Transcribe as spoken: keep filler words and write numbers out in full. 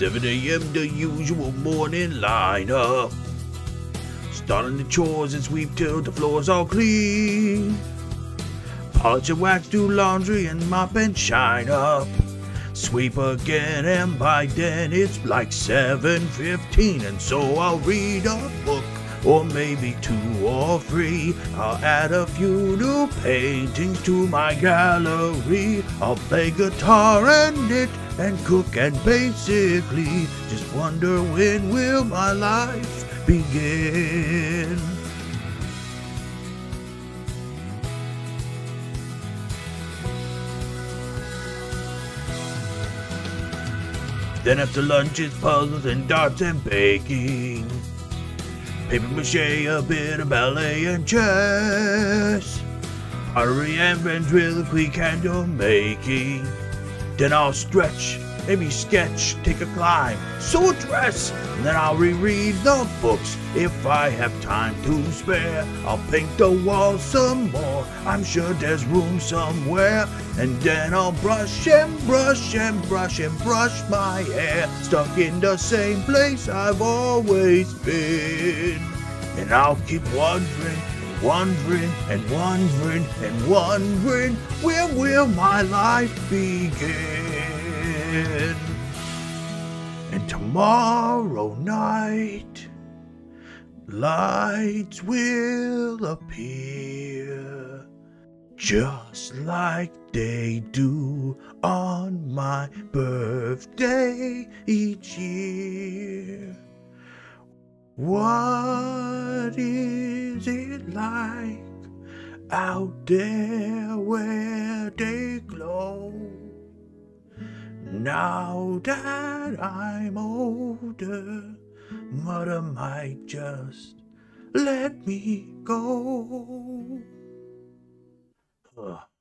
seven a m the usual morning lineup. Starting the chores and sweep till the floor's all clean. Polish and wax, do laundry and mop and shine up. Sweep again, and by then it's like seven fifteen, and so I'll read a book, or maybe two or three. I'll add a few new paintings to my gallery. I'll play guitar and knit and cook and basically just wonder, when will my life begin? Then after lunch it's puzzles and darts and baking. Paper mache, a bit of ballet and chess. Pottery and ventriloquy, candle making. Then I'll stretch, maybe sketch, take a climb, sew a dress. And then I'll reread the books if I have time to spare. I'll paint the walls some more, I'm sure there's room somewhere. And then I'll brush and brush and brush and brush my hair, stuck in the same place I've always been. And I'll keep wondering, wondering and wondering and wondering, where will my life begin? And tomorrow night, lights will appear, just like they do on my birthday each year. What is it like out there where they glow? Now that I'm older, Mother might just let me go. Ugh.